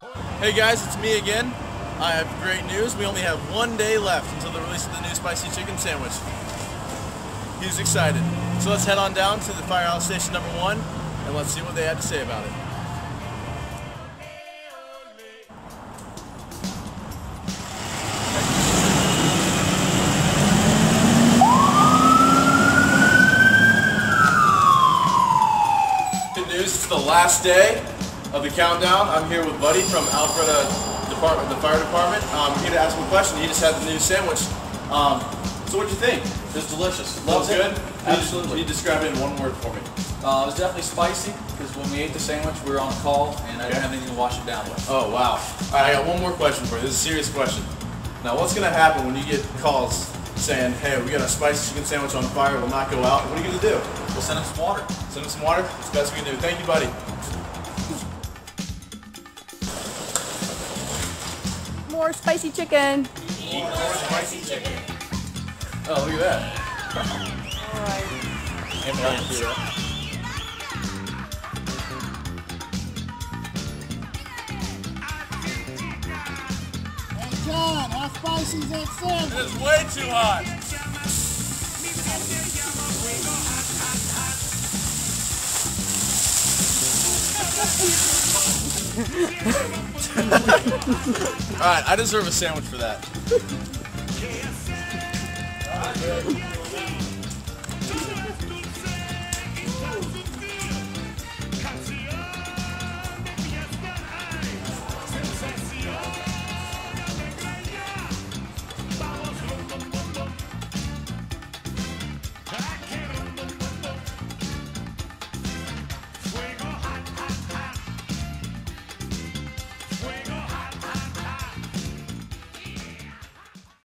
Hey guys, it's me again. I have great news. We only have 1 day left until the release of the new spicy chicken sandwich. He's excited. So let's head on down to the Firehouse Station number 1 and let's see what they had to say about it. Good news, it's the last day of the countdown. I'm here with Buddy from Alpharetta Department, the fire department. I'm here to ask him a question. He just had the new sandwich. So what'd you think? It was delicious. Loves good? Absolutely. Can you describe it in one word for me? It was definitely spicy because when we ate the sandwich, we were on call and I didn't have anything to wash it down with. Oh, wow. All right, I got one more question for you. This is a serious question. Now, what's going to happen when you get calls saying, hey, we got a spicy chicken sandwich on fire, will not go out? What are you going to do? We'll send him some water. Send them some water? It's the best we can do. Thank you, buddy. More spicy chicken. Eat more spicy chicken. Oh, look at that. Alright. Hey John, how spicy is that sandwich? It is way too hot. Alright, I deserve a sandwich for that.